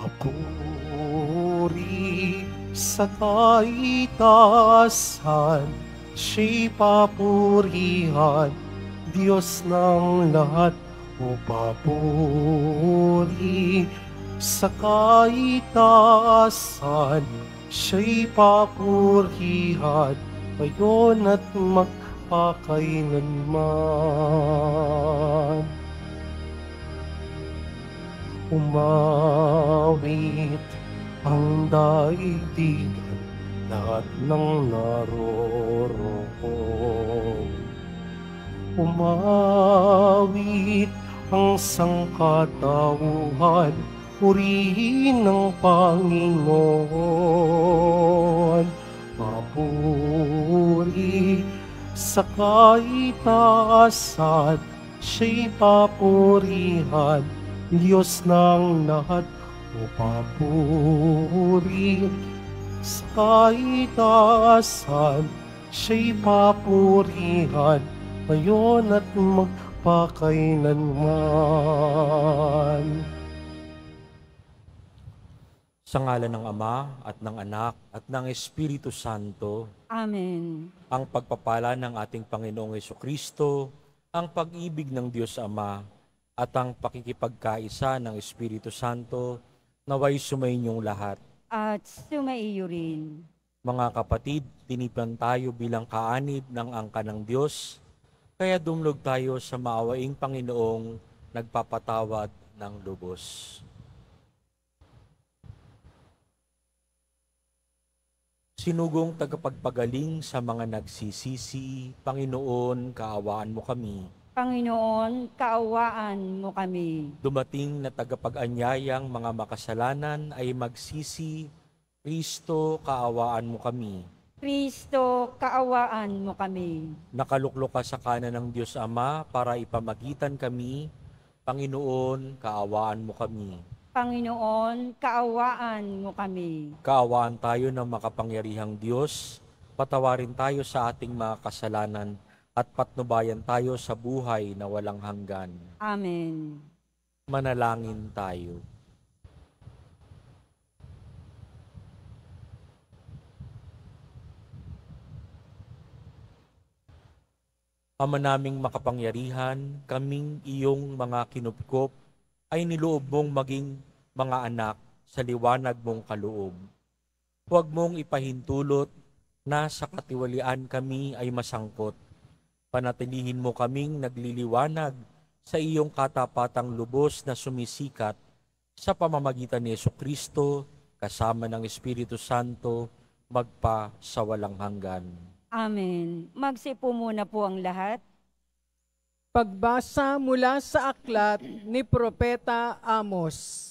Papuri sa kaitaasan, siya'y papurihan, Diyos ng lahat. O papuri sa kaitaasan, siya'y papurihan, ngayon at magpakailanman. Umawit ang daigdigan, lahat ng naroroon. Umawit ang sangkatauhan, purihin ng Panginoon. Papuri sa kaitaasan, siya'y papurihan, Diyos ng lahat. O papuri sa kaitaasan, siya'y papurihan, ngayon at magpakailanman. Sa ngalan ng Ama at ng Anak at ng Espiritu Santo. Amen. Ang pagpapala ng ating Panginoong Jesucristo, ang pag-ibig ng Diyos Ama, at ang pakikipagkaisa ng Espiritu Santo, naway sumainyong lahat. At sumaiyo rin. Mga kapatid, tinipan tayo bilang kaanib ng angka ng Diyos, kaya dumlog tayo sa maawaing Panginoong nagpapatawad ng lubos. Sinugong tagapagpagaling sa mga nagsisisi, Panginoon, kaawaan mo kami. Panginoon, kaawaan mo kami. Dumating na tagapag-anyayang mga makasalanan ay magsisi, Kristo, kaawaan mo kami. Kristo, kaawaan mo kami. Nakaluklok ka sa kanan ng Diyos Ama para ipamagitan kami, Panginoon, kaawaan mo kami. Panginoon, kaawaan mo kami. Kaawaan tayo ng makapangyarihang Diyos, patawarin tayo sa ating mga kasalanan, at patnubayan tayo sa buhay na walang hanggan. Amen. Manalangin tayo. Ama naming makapangyarihan, kaming iyong mga kinupkop ay niloob mong maging mga anak sa liwanag mong kaloob. Huwag mong ipahintulot na sa katiwalian kami ay masangkot. Panatilihin mo kaming nagliliwanag sa iyong katapatang lubos na sumisikat sa pamamagitan ni Jesucristo kasama ng Espiritu Santo magpa sa walang hanggan. Amen. Magsipo muna po ang lahat. Pagbasa mula sa aklat ni Propeta Amos.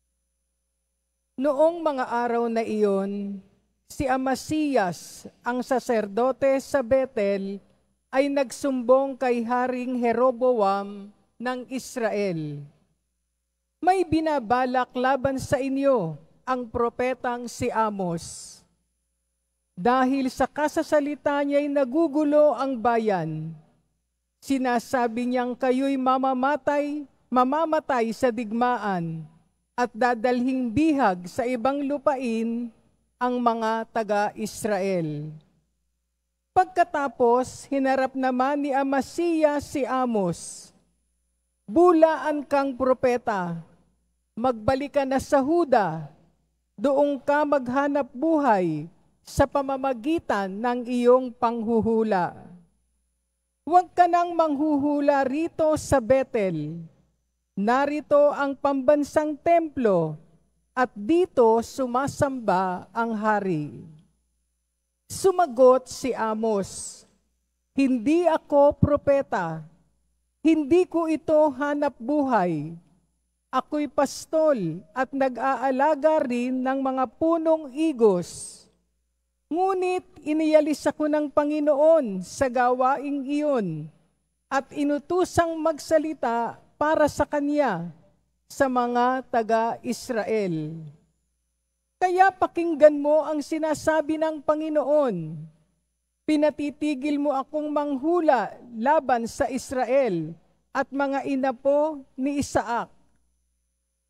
Noong mga araw na iyon, si Amasiyas, ang saserdote sa Betel, ay nagsumbong kay Haring Jeroboam ng Israel. May binabalak laban sa inyo ang propetang si Amos. Dahil sa kasasalita niya'y nagugulo ang bayan. Sinasabi niyang kayo'y mamamatay sa digmaan at dadalhing bihag sa ibang lupain ang mga taga-Israel. Pagkatapos, hinarap naman ni Amasiyas si Amos. Bulaan kang propeta, magbalik ka na sa Huda, doong ka maghanap buhay sa pamamagitan ng iyong panghuhula. Huwag ka nang manghuhula rito sa Betel. Narito ang pambansang templo at dito sumasamba ang hari. Sumagot si Amos, hindi ako propeta, hindi ko ito hanap buhay. Ako'y pastol at nag-aalaga rin ng mga punong igos. Ngunit iniyalis ako ng Panginoon sa gawaing iyon at inutusang magsalita para sa Kanya sa mga taga-Israel. Kaya pakinggan mo ang sinasabi ng Panginoon. Pinatitigil mo akong manghula laban sa Israel at mga inapo ni Isaac.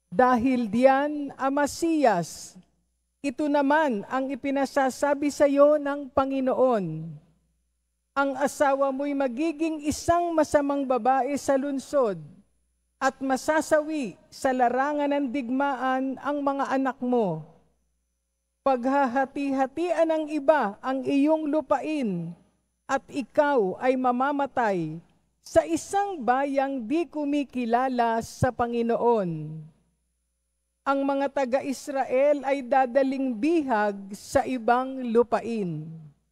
Dahil diyan, Amasiyas, ito naman ang ipinasasabi sa iyo ng Panginoon. Ang asawa mo'y magiging isang masamang babae sa lungsod at masasawi sa larangan ng digmaan ang mga anak mo. Paghahati-hatian ng iba ang iyong lupain at ikaw ay mamamatay sa isang bayang di kumikilala sa Panginoon. Ang mga taga-Israel ay dadaling bihag sa ibang lupain.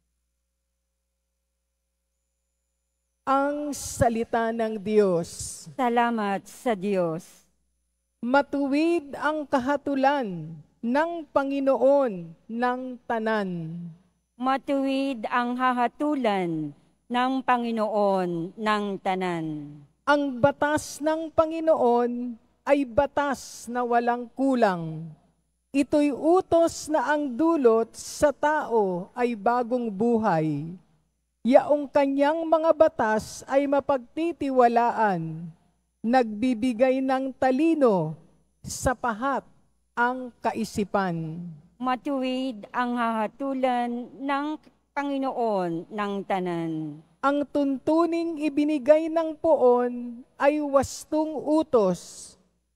Ang salita ng Diyos. Salamat sa Diyos. Matuwid ang kahatulan ng Panginoon ng tanan. Matuwid ang hahatulan ng Panginoon ng tanan. Ang batas ng Panginoon ay batas na walang kulang. Ito'y utos na ang dulot sa tao ay bagong buhay. Yaong kanyang mga batas ay mapagtitiwalaan, nagbibigay ng talino, sa pahat ang kaisipan. Matuwid ang hahatulan ng Panginoon ng tanan. Ang tuntuning ibinigay ng poon ay wastong utos.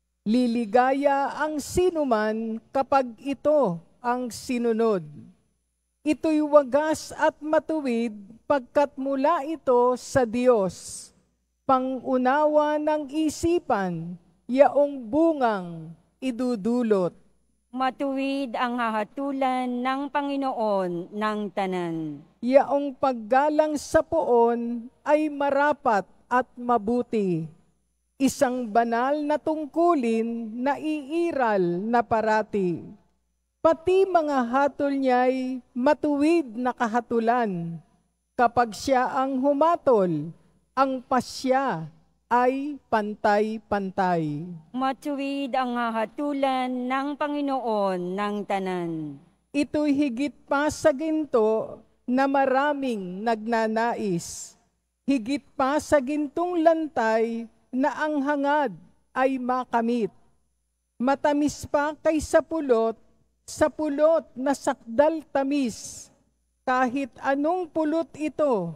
Liligaya ang sinuman kapag ito ang sinunod. Ito'y wagas at matuwid pagkat mula ito sa Diyos. Pangunawa ng isipan, yaong bungang idudulot. Matuwid ang hahatulan ng Panginoon ng tanan. Yaong paggalang sa poon ay marapat at mabuti. Isang banal na tungkulin na iiral na parati. Pati mga hatol niya'y matuwid na kahatulan. Kapag siya ang humatol, ang pasya ay pantay-pantay. Matuwid ang hahatulan ng Panginoon ng tanan. Ito'y higit pa sa ginto na maraming nagnanais. Higit pa sa gintong lantay na ang hangad ay makamit. Matamis pa kaysa pulot, sa pulot na sakdal tamis. Kahit anong pulot ito,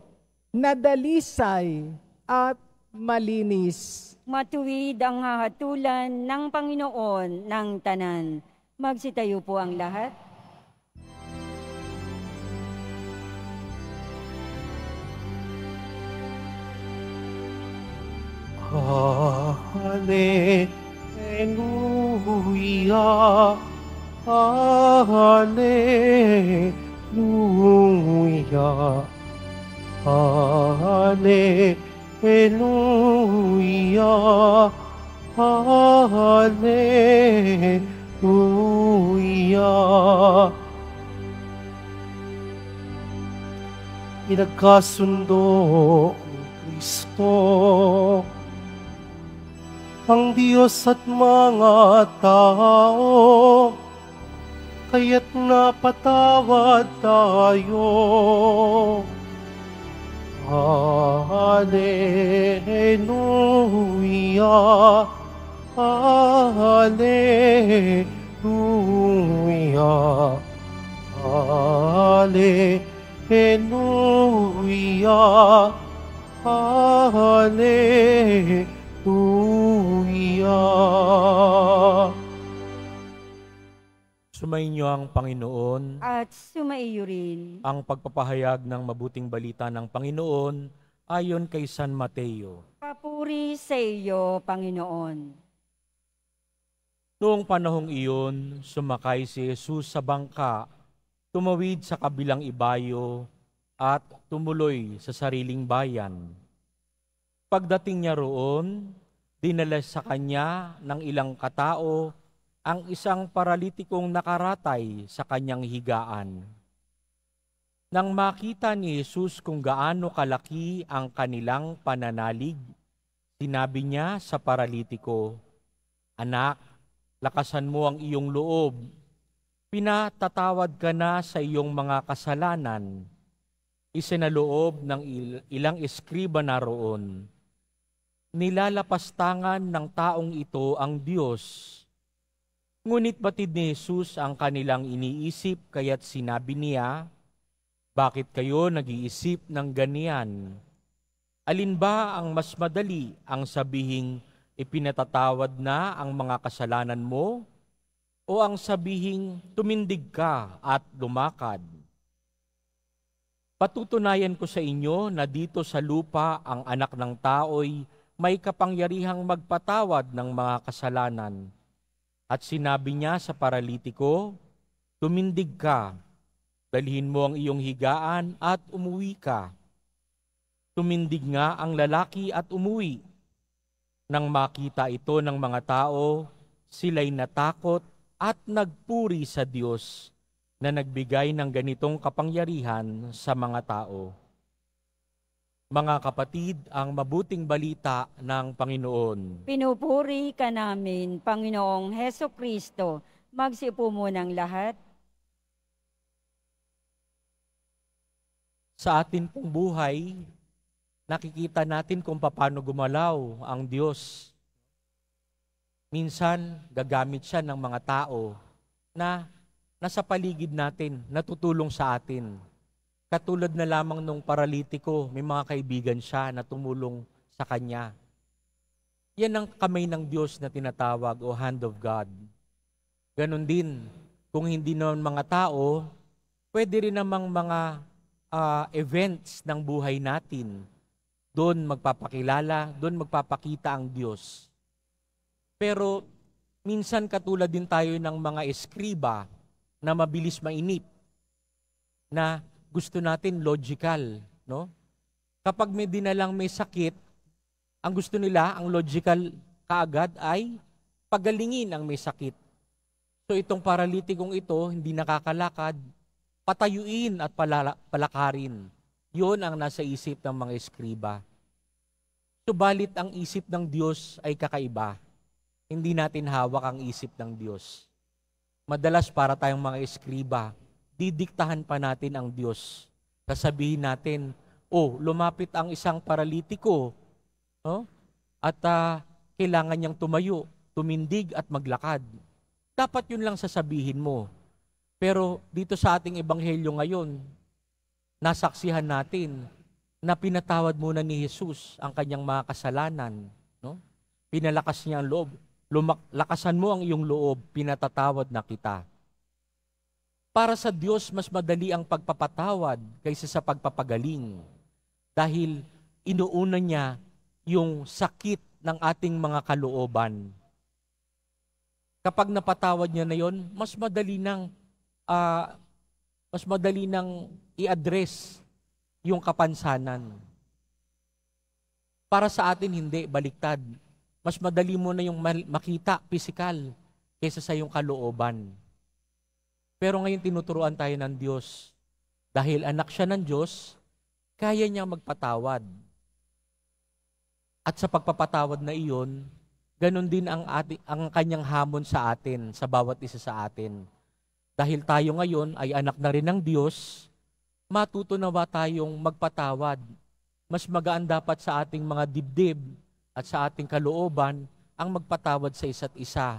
nadalisay at malinis. Matuwid ang hahatulan ng Panginoon ng tanan. Magsitayo po ang lahat. Hallelujah, Hallelujah, Hallelujah, Hallelujah. Pinagkasundo ni Kristo ang Diyos at mga tao, kaya't napatawad tayo. Hallelujah, Hallelujah, Hallelujah, Hallelujah. Sumainyo ang Panginoon. At sumaiyo rin. Ang pagpapahayag ng mabuting balita ng Panginoon ayon kay San Mateo. Papuri sa iyo, Panginoon. Noong panahong iyon, sumakay si Jesus sa bangka, tumawid sa kabilang ibayo, at tumuloy sa sariling bayan. Pagdating niya roon, dinala sa kanya ng ilang katao ang isang paralitikong nakaratay sa kanyang higaan. Nang makita ni Jesus kung gaano kalaki ang kanilang pananalig, sinabi niya sa paralitiko, "Anak, lakasan mo ang iyong loob. Pinatatawad ka na sa iyong mga kasalanan." Isinaloob ng ilang eskriba na roon. Nilalapastangan ng taong ito ang Diyos Ngunit batid ni Jesus ang kanilang iniisip, kaya't sinabi niya, "Bakit kayo nag-iisip ng ganyan? Alin ba ang mas madali, ang sabihing ipinatatawad na ang mga kasalanan mo, o ang sabihing tumindig ka at lumakad? Patutunayan ko sa inyo na dito sa lupa ang anak ng tao'y may kapangyarihang magpatawad ng mga kasalanan." At sinabi niya sa paralitiko, "Tumindig ka, dalhin mo ang iyong higaan at umuwi ka." Tumindig nga ang lalaki at umuwi. Nang makita ito ng mga tao, sila'y natakot at nagpuri sa Diyos na nagbigay ng ganitong kapangyarihan sa mga tao. Mga kapatid, ang mabuting balita ng Panginoon. Pinupuri ka namin, Panginoong Heso Kristo. Magsiupo munang lahat. Sa atin pong buhay, nakikita natin kung paano gumalaw ang Diyos. Minsan, gagamit siya ng mga tao na nasa paligid natin, natutulong sa atin. Katulad na lamang nung paralitiko, may mga kaibigan siya na tumulong sa kanya. Yan ang kamay ng Diyos na tinatawag o hand of God. Ganon din, kung hindi naman mga tao, pwede rin namang mga events ng buhay natin. Doon magpapakilala, doon magpapakita ang Diyos. Pero minsan katulad din tayo ng mga eskriba na mabilis mainip, na gusto natin logical, no? Kapag may dinalang may sakit, ang gusto nila, ang logical kaagad ay pagalingin ang may sakit. So itong paralitikong ito, hindi nakakalakad, patayuin at palakarin. Yun ang nasa isip ng mga eskriba. Subalit ang isip ng Diyos ay kakaiba. Hindi natin hawak ang isip ng Diyos. Madalas para tayong mga eskriba, didiktahan pa natin ang Diyos. Sasabihin natin, lumapit ang isang paralitiko, no? At kailangan niyang tumayo, tumindig at maglakad. Dapat yun lang sasabihin mo. Pero dito sa ating ebanghelyo ngayon, nasaksihan natin na pinatawad muna ni Jesus ang kanyang mga kasalanan. No? Pinalakas niya ang loob. Lakasan mo ang iyong loob, pinatatawad na kita. Para sa Diyos, mas madali ang pagpapatawad kaysa sa pagpapagaling. Dahil inuuna niya yung sakit ng ating mga kalooban. Kapag napatawad niya na yon, mas madali nang i-address yung kapansanan. Para sa atin, hindi, baliktad. Mas madali mo na yung makita, pisikal, kaysa sa yung kalooban. Pero ngayon tinuturuan tayo ng Diyos. Dahil anak siya ng Diyos, kaya niya magpatawad. At sa pagpapatawad na iyon, ganun din ang kanyang hamon sa atin, sa bawat isa sa atin. Dahil tayo ngayon ay anak na rin ng Diyos, matuto nawa tayong magpatawad. Mas magaan dapat sa ating mga dibdib at sa ating kalooban ang magpatawad sa isa't isa.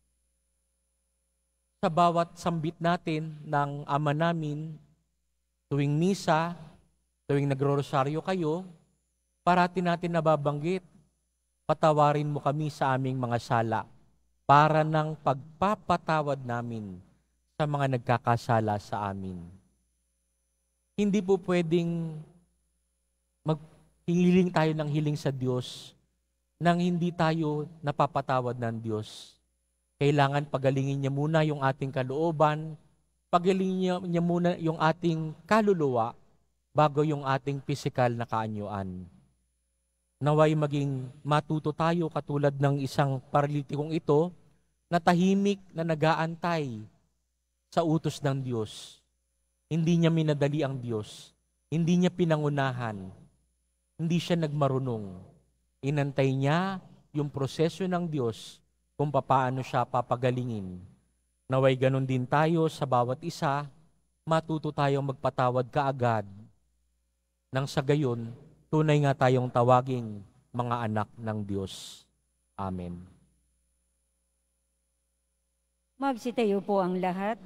Sa bawat sambit natin ng Ama namin, tuwing misa, tuwing nagro-rosaryo kayo, parati natin nababanggit, patawarin mo kami sa aming mga sala para ng pagpapatawad namin sa mga nagkakasala sa amin. Hindi po pwedeng maghiling tayo ng hiling sa Diyos nang hindi tayo napapatawad ng Diyos. Kailangan pagalingin niya muna yung ating kalooban, pagalingin niya muna yung ating kaluluwa bago yung ating pisikal na kaanyuan. Naway maging matuto tayo katulad ng isang paralitikong ito na tahimik na nag-aantay sa utos ng Diyos. Hindi niya minadali ang Diyos. Hindi niya pinangunahan. Hindi siya nagmarunong. Inantay niya yung proseso ng Diyos kung paano siya papagalingin. Naway ganun din tayo sa bawat isa, matuto tayong magpatawad kaagad. Nang sa gayon, tunay nga tayong tawaging mga anak ng Diyos. Amen. Magsitayo po ang lahat.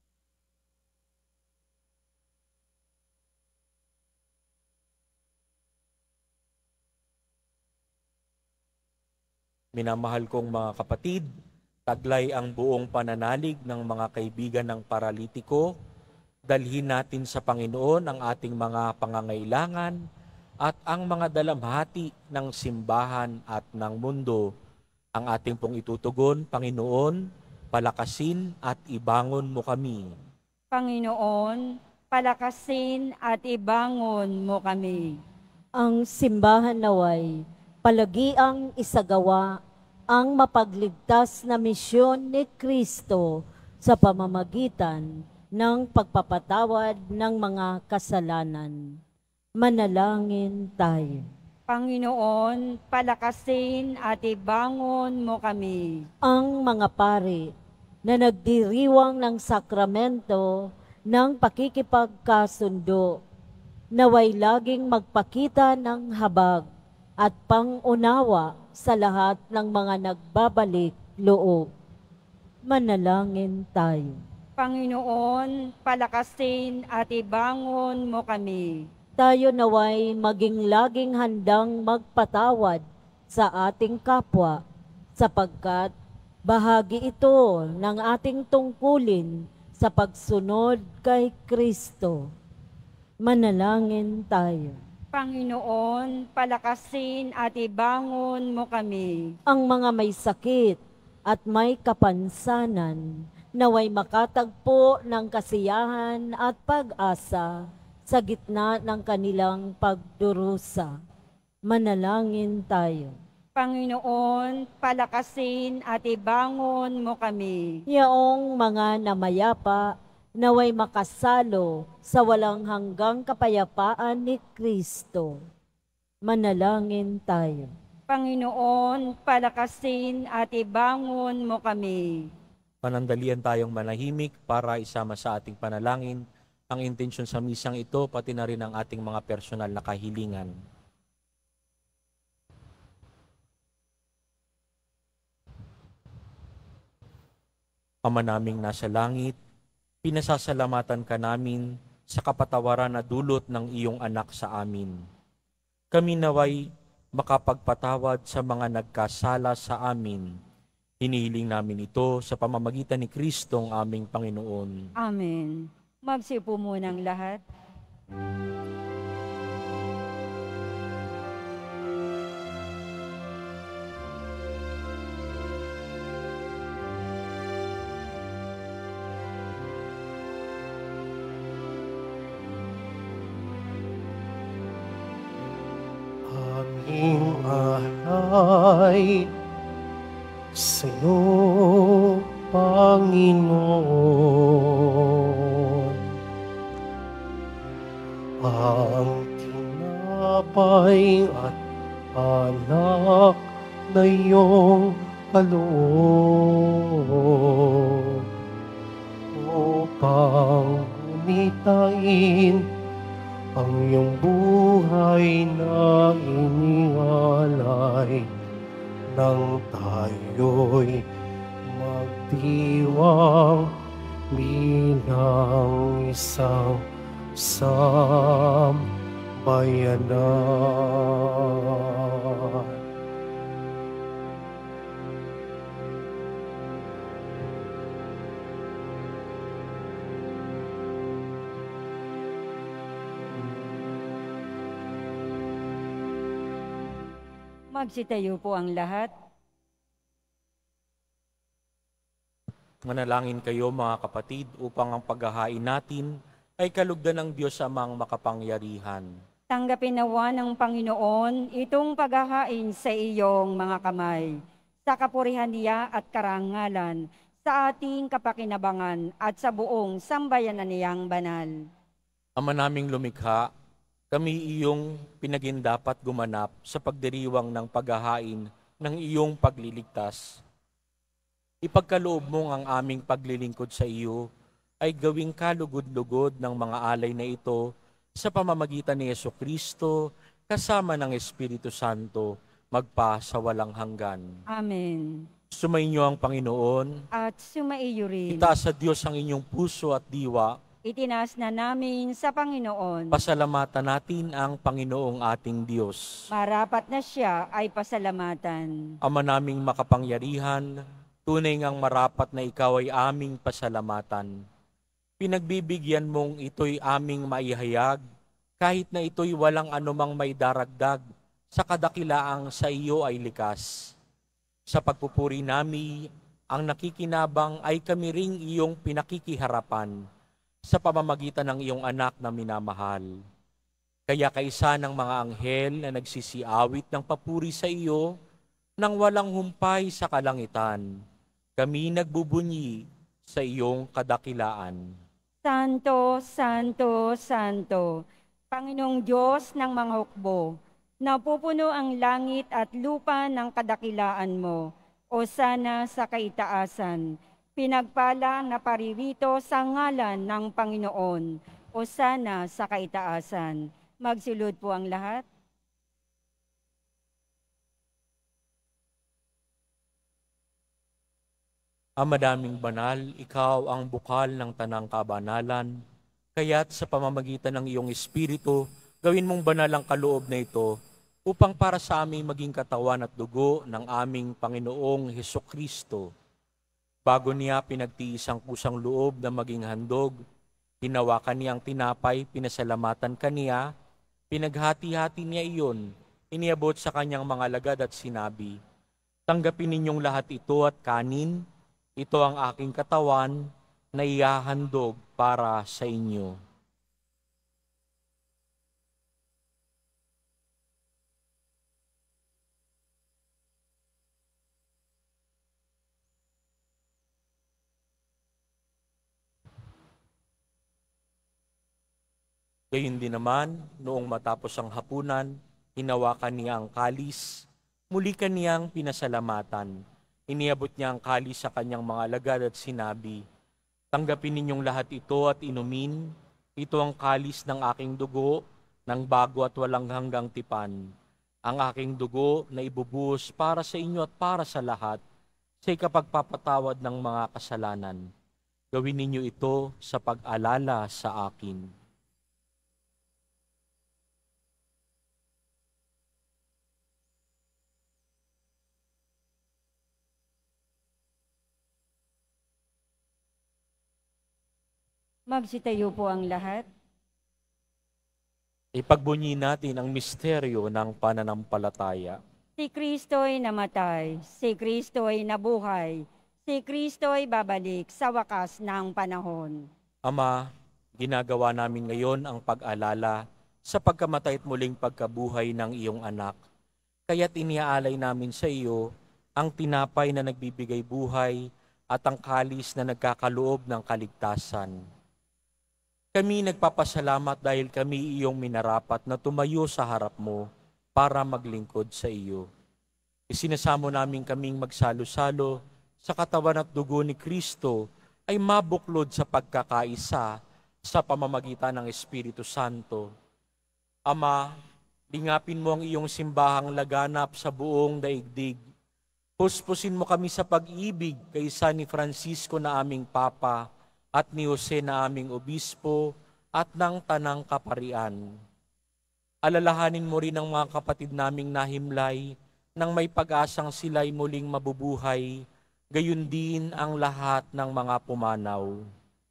Minamahal kong mga kapatid, taglay ang buong pananalig ng mga kaibigan ng paralitiko. Dalhin natin sa Panginoon ang ating mga pangangailangan at ang mga dalamhati ng simbahan at ng mundo. Ang ating pong itutugon, Panginoon, palakasin at ibangon mo kami. Panginoon, palakasin at ibangon mo kami. Ang simbahan naway palagiang isagawa ang mapagligtas na misyon ni Kristo sa pamamagitan ng pagpapatawad ng mga kasalanan. Manalangin tayo. Panginoon, palakasin at ibangon mo kami. Ang mga pari na nagdiriwang ng sakramento ng pakikipagkasundo, naway laging magpakita ng habag at pangunawa sa lahat ng mga nagbabalik loob. Manalangin tayo. Panginoon, palakasin at ibangon mo kami. Tayo naway maging laging handang magpatawad sa ating kapwa, sapagkat bahagi ito ng ating tungkulin sa pagsunod kay Kristo. Manalangin tayo. Panginoon, palakasin at ibangon mo kami. Ang mga may sakit at may kapansanan, naway makatagpo ng kasiyahan at pag-asa sa gitna ng kanilang pagdurusa. Manalangin tayo. Panginoon, palakasin at ibangon mo kami. Yaong mga namayapa, naway makasalo sa walang hanggang kapayapaan ni Kristo. Manalangin tayo. Panginoon, palakasin at ibangon mo kami. Panandalian tayong manahimik para isama sa ating panalangin ang intensyon sa misang ito, pati na rin ang ating mga personal na kahilingan. Ama naming nasa langit, pinasasalamatan ka namin sa kapatawaran na dulot ng iyong anak sa amin. Kami naway makapagpatawad sa mga nagkasala sa amin. Hinihiling namin ito sa pamamagitan ni Kristong aming Panginoon. Amen. Magsiupo munang lahat. Aming alay sa'yo, Panginoon. Ang tinapay at anak na iyong kaloob upang gumitain ang iyong buhay na inialay nang tayo'y magdiwang bilang isang sambayanan. Magsitayo po ang lahat. Manalangin kayo mga kapatid upang ang paghahain natin ay kalugdan ng Diyos Amang makapangyarihan. Tanggapin nawa ng Panginoon itong paghahain sa iyong mga kamay, sa kapurihan niya at karangalan, sa ating kapakinabangan at sa buong sambayanan niyang banal. Ama naming lumikha, kami iyong pinagindapat gumanap sa pagdiriwang ng paghahain ng iyong pagliligtas. Ipagkaloob mong ang aming paglilingkod sa iyo ay gawing kalugod-lugod ng mga alay na ito sa pamamagitan ni Jesucristo kasama ng Espiritu Santo magpa sa walang hanggan. Amen. Sumainyo ang Panginoon. At sumaiyo rin. Itaas sa Diyos ang inyong puso at diwa. Itinaas na namin sa Panginoon. Pasalamatan natin ang Panginoong ating Diyos. Marapat na siya ay pasalamatan. Ama naming makapangyarihan, tunay ngang marapat na ikaw ay aming pasalamatan. Pinagbibigyan mong ito'y aming maihayag, kahit na ito'y walang anumang may daragdag sa kadakilaang sa iyo ay likas. Sa pagpupuri nami, ang nakikinabang ay kami ring iyong pinakikiharapan sa pamamagitan ng iyong anak na minamahal. Kaya kaisa ng mga anghel na nagsisiawit ng papuri sa iyo nang walang humpay sa kalangitan, kami nagbubunyi sa iyong kadakilaan. Santo, Santo, Santo, Panginoong Diyos ng mga hukbo, napupuno ang langit at lupa ng kadakilaan mo, o sana sa kaitaasan. Pinagpala na paririto sa ngalan ng Panginoon, o sana sa kaitaasan. Magsulod po ang lahat. Ama daming banal, ikaw ang bukal ng tanang kabanalan, kaya't sa pamamagitan ng iyong Espiritu, gawin mong banal ang kaloob na ito, upang para sa aming maging katawan at dugo ng aming Panginoong Hesukristo. Bago niya pinagtiis ang kusang loob na maging handog, hinawakan niya ang tinapay, pinasalamatan kaniya, pinaghati-hati niya iyon, iniabot sa kanyang mga alagad at sinabi, "Tanggapin ninyong lahat ito at kanin, ito ang aking katawan na ihahandog para sa inyo." Gayun din naman, noong matapos ang hapunan, hinawakan niya ang kalis, muli kaniyang pinasalamatan. Iniabot niya ang kalis sa kanyang mga alagad at sinabi, "Tanggapin ninyong lahat ito at inumin, ito ang kalis ng aking dugo, ng bago at walang hanggang tipan. Ang aking dugo na ibubuhos para sa inyo at para sa lahat, sa ikapagpapatawad ng mga kasalanan. Gawin ninyo ito sa pag-alala sa akin." Magsitayo po ang lahat. Ipagbunyi natin ang misteryo ng pananampalataya. Si Kristo'y namatay, si Kristo'y nabuhay, si Kristo'y babalik sa wakas ng panahon. Ama, ginagawa namin ngayon ang pag-alala sa pagkamatay at muling pagkabuhay ng iyong anak. Kaya't iniaalay namin sa iyo ang tinapay na nagbibigay buhay at ang kalis na nagkakaloob ng kaligtasan. Kami nagpapasalamat dahil kami iyong minarapat na tumayo sa harap mo para maglingkod sa iyo. Isinasamo namin kaming magsalo-salo sa katawan at dugo ni Kristo ay mabuklod sa pagkakaisa sa pamamagitan ng Espiritu Santo. Ama, lingapin mo ang iyong simbahang laganap sa buong daigdig. Puspusin mo kami sa pag-ibig kaysa ni Francisco na aming Papa at ni Jose na aming Obispo at ng Tanang Kaparian. Alalahanin mo rin ang mga kapatid naming nahimlay nang may pag-asang sila'y muling mabubuhay, gayon din ang lahat ng mga pumanaw.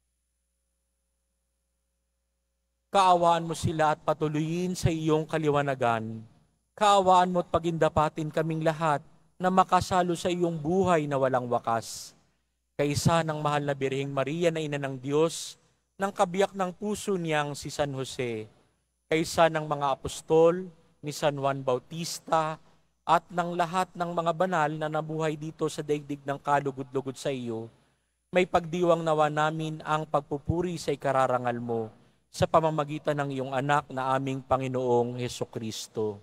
Kaawaan mo sila at patuloyin sa iyong kaliwanagan. Kaawaan mo at pagindapatin kaming lahat na makasalo sa iyong buhay na walang wakas. Kaisa ng mahal na Birheng Maria na Ina ng Diyos, ng kabiyak ng puso niyang si San Jose, kaisa ng mga apostol, ni San Juan Bautista, at ng lahat ng mga banal na nabuhay dito sa daigdig ng kalugod-lugod sa iyo, may pagdiwang nawa namin ang pagpupuri sa ikararangal mo sa pamamagitan ng iyong anak na aming Panginoong Hesukristo.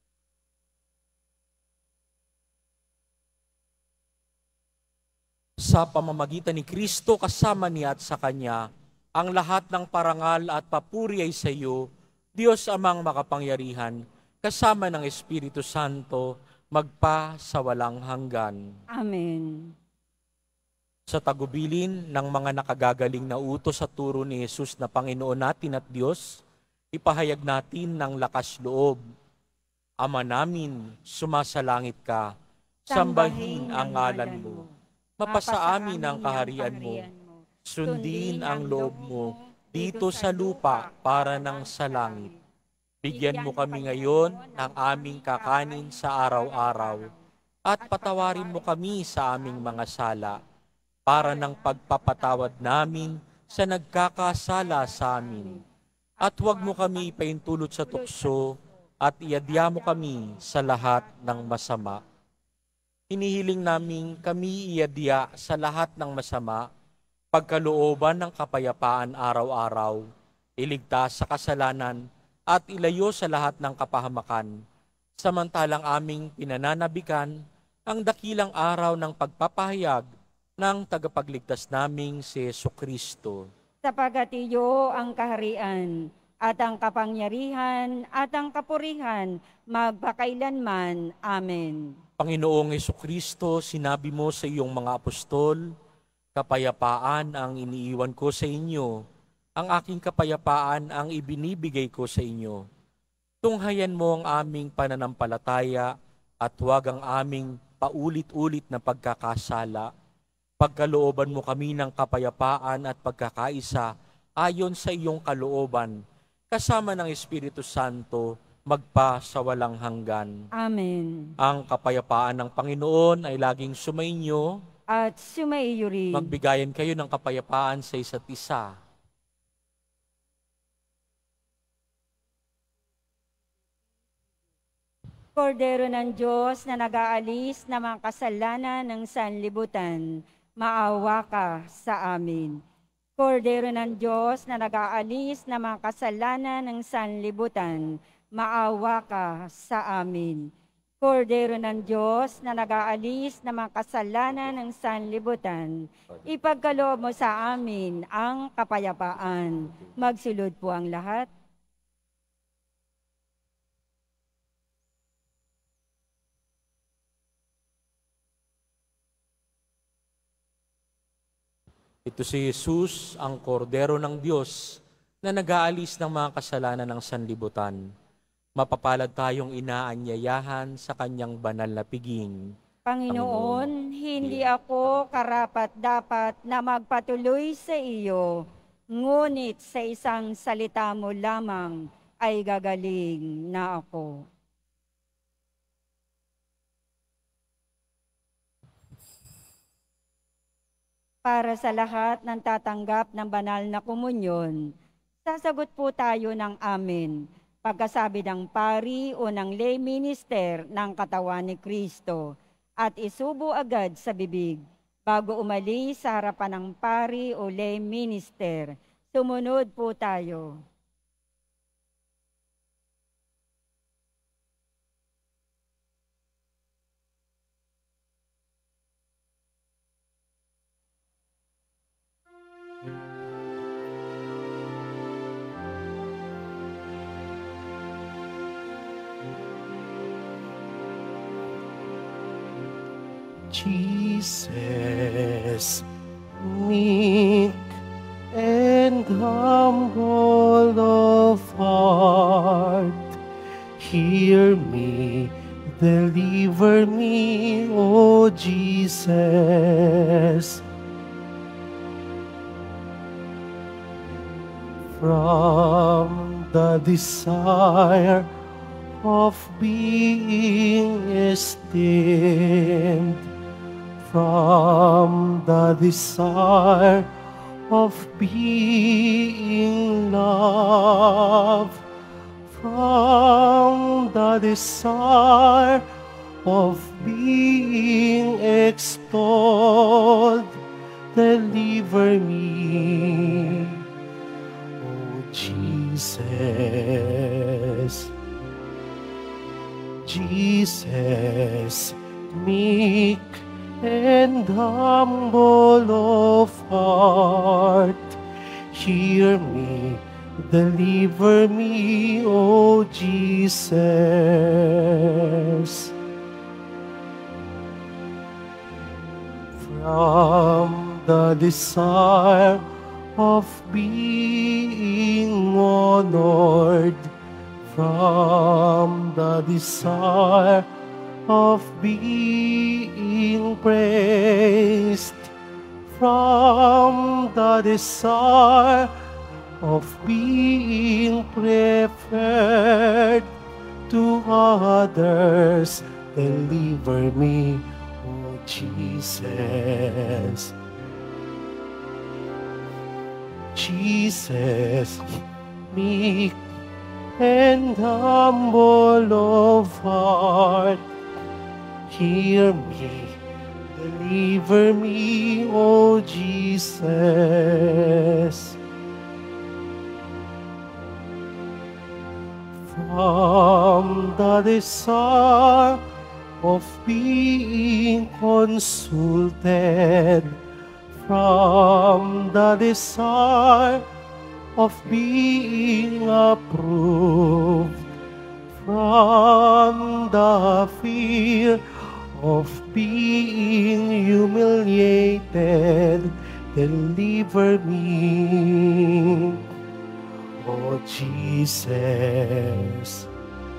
Sa pamamagitan ni Kristo kasama niya at sa Kanya, ang lahat ng parangal at papuri ay sa iyo, Diyos Amang makapangyarihan, kasama ng Espiritu Santo, magpa sa walang hanggan. Amen. Sa tagubilin ng mga nakagagaling na utos at turo ni Jesus na Panginoon natin at Diyos, ipahayag natin ng lakas loob. Ama namin, sumasalangit ka, sambahin ang ngalan mo. Mapasa amin ang kaharian mo. Sundin ang loob mo dito sa lupa para ng sa langit. Bigyan mo kami ngayon ng aming kakanin sa araw-araw at patawarin mo kami sa aming mga sala para ng pagpapatawad namin sa nagkakasala sa amin. At huwag mo kami ipaintulot sa tukso at iadya mo kami sa lahat ng masama. Hinihiling namin kami iadya sa lahat ng masama, pagkalooban ng kapayapaan araw-araw, iligtas sa kasalanan at ilayo sa lahat ng kapahamakan, samantalang aming pinananabikan ang dakilang araw ng pagpapahayag ng tagapagligtas naming si Jesucristo. Sapagat iyo ang kaharian at ang kapangyarihan at ang kapurihan magpakailanman. Amen. Panginoong Jesucristo, sinabi mo sa iyong mga apostol, kapayapaan ang iniiwan ko sa inyo, ang aking kapayapaan ang ibinibigay ko sa inyo. Tunghayan mo ang aming pananampalataya at huwag ang aming paulit-ulit na pagkakasala. Pagkalooban mo kami ng kapayapaan at pagkakaisa ayon sa iyong kalooban, kasama ng Espiritu Santo, magpa sa walang hanggan. Amen. Ang kapayapaan ng Panginoon ay laging sumainyo. At sumaiyo rin. Magbigayan kayo ng kapayapaan sa isa't isa. Kordero ng Diyos na nag-aalis ng mga kasalanan ng sanlibutan, maawa ka sa amin. Kordero ng Diyos na nag-aalis ng mga kasalanan ng sanlibutan, maawa ka sa amin. Kordero ng Diyos na nag-aalis ng mga kasalanan ng sanlibutan, ipagkaloob mo sa amin ang kapayapaan. Magsulod po ang lahat. Ito si Jesus, ang kordero ng Diyos, na nag-aalis ng mga kasalanan ng sanlibutan. Mapapalad tayong inaanyayahan sa kanyang banal na piging. Panginoon, hindi ako karapat-dapat na magpatuloy sa iyo, ngunit sa isang salita mo lamang ay gagaling na ako. Para sa lahat ng tatanggap ng banal na komunyon, sasagot po tayo ng amen. Pagkasabi ng pari o ng lay minister ng katawan ni Kristo at isubo agad sa bibig bago umalis sa harapan ng pari o lay minister. Sumunod po tayo. Jesus, meek and humble of heart, hear me, deliver me, O Jesus. From the desire of being esteemed, from the desire of being loved, from the desire of being extolled, deliver me, O Jesus. Jesus, meek and humble of heart, hear me, deliver me, O Jesus. from the desire of being honored, from the desire of being praised, from the desire of being preferred to others. Deliver me, oh Jesus. Jesus, meek and humble of heart, hear me, deliver me, O Jesus. From the desire of being consulted, from the desire of being approved, from the fear of being humiliated, deliver me, oh Jesus.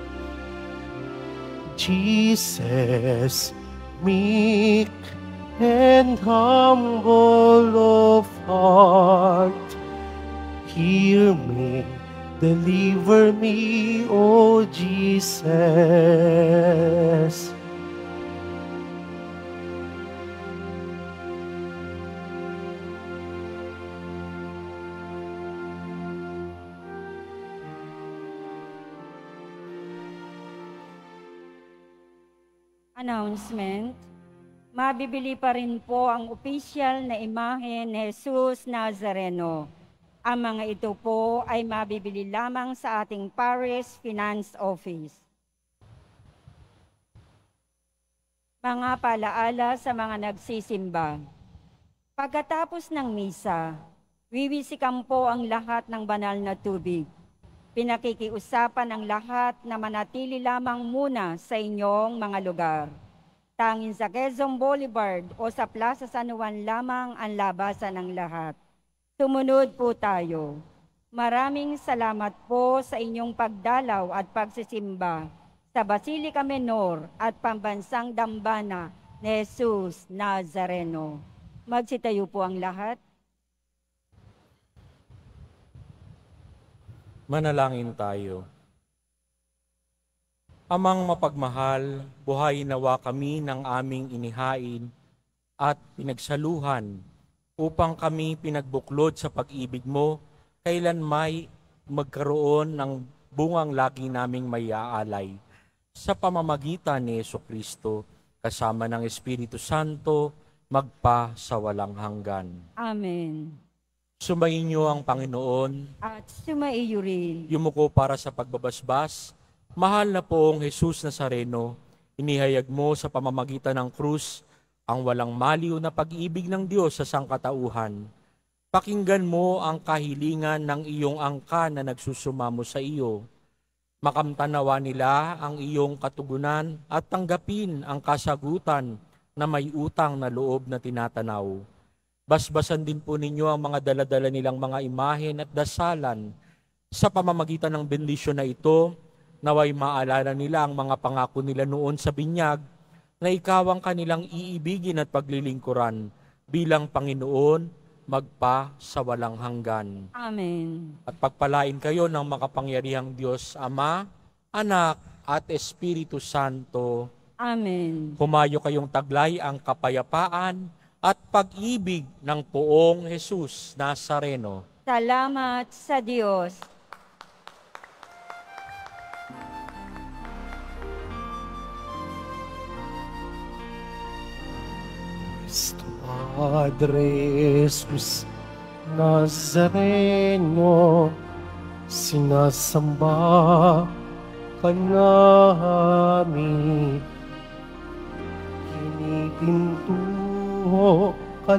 Jesus, meek and humble of heart, hear me, deliver me, O Jesus. Announcement. Mabibili pa rin po ang opisyal na imahe ni Jesus Nazareno. Ang mga ito po ay mabibili lamang sa ating Parish Finance Office. Mga palaala sa mga nagsisimba. Pagkatapos ng misa, wiwisikan po ang lahat ng banal na tubig. Pinakikiusapan ang lahat na manatili lamang muna sa inyong mga lugar. Tanging sa Quezon Boulevard o sa Plaza San Juan lamang ang labasan ng lahat. Sumunod po tayo. Maraming salamat po sa inyong pagdalaw at pagsisimba sa Basilica Menor at Pambansang Dambana ni Jesus Nazareno. Magsitayo po ang lahat. Manalangin tayo. Amang mapagmahal, buhayin nawa kami ng aming inihain at pinagsaluhan upang kami pinagbuklod sa pag-ibig mo, kailan may magkaroon ng bungang lagi naming mayaalay. Sa pamamagitan ni Jesucristo, kasama ng Espiritu Santo, magpa sa walang hanggan. Amen. Sumainyo ang Panginoon. At sumaiyo rin. Yumuko para sa pagbabasbas. Mahal na poong Jesus Nazareno, inihayag mo sa pamamagitan ng krus ang walang maliw na pag-ibig ng Diyos sa sangkatauhan. Pakinggan mo ang kahilingan ng iyong angkan na nagsusumamo sa iyo. Makamtanawa nila ang iyong katugunan at tanggapin ang kasagutan na may utang na loob na tinatanaw. Basbasan din po ninyo ang mga daladala nilang mga imahen at dasalan. Sa pamamagitan ng bendisyon na ito, naway maalala nila ang mga pangako nila noon sa binyag na ikaw ang kanilang iibigin at paglilingkuran bilang Panginoon magpa sa walang hanggan. Amen. At pagpalain kayo ng makapangyarihang Diyos Ama, Anak at Espiritu Santo. Amen. Humayo kayong taglay ang kapayapaan at pag-ibig ng poong Jesus Nazareno. Salamat sa Diyos. Padre Jesus Nazareno, sinasamba ka namin, pinipintuho ka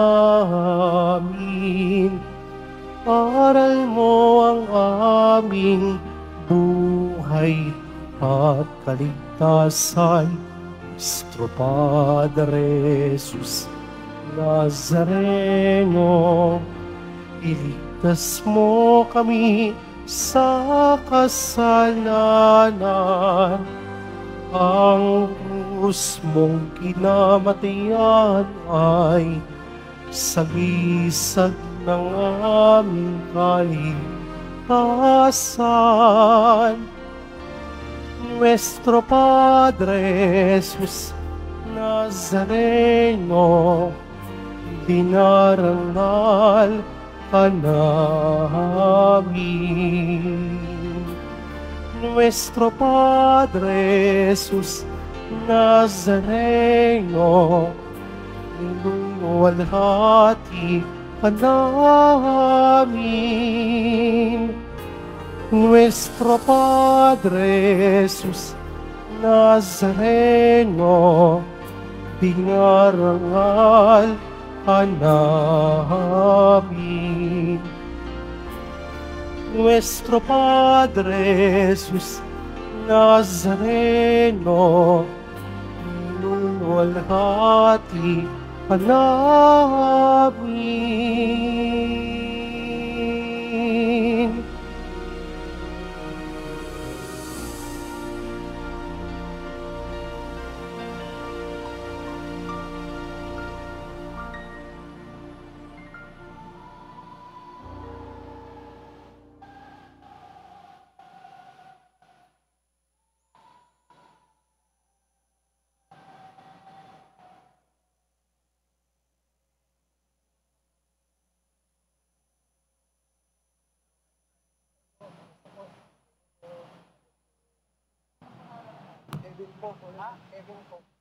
namin, aral mo ang aming buhay at kaligtasan. Nuestro Padre Jesus Nazareno, iligtas mo kami sa kasalanan. Ang krus mong kinamatayan ay sagisag ng aming kaligtasan. Nuestro Padre Jesus Nazareno, dinarangal ka namin. Nuestro Padre Jesus Nazareno, niluwalhati ka namin. Nuestro Padre Jesus Nazareno, dinarangal ka namin. Nuestro Padre Jesus Nazareno, niluwalhati ka namin. Kevin po.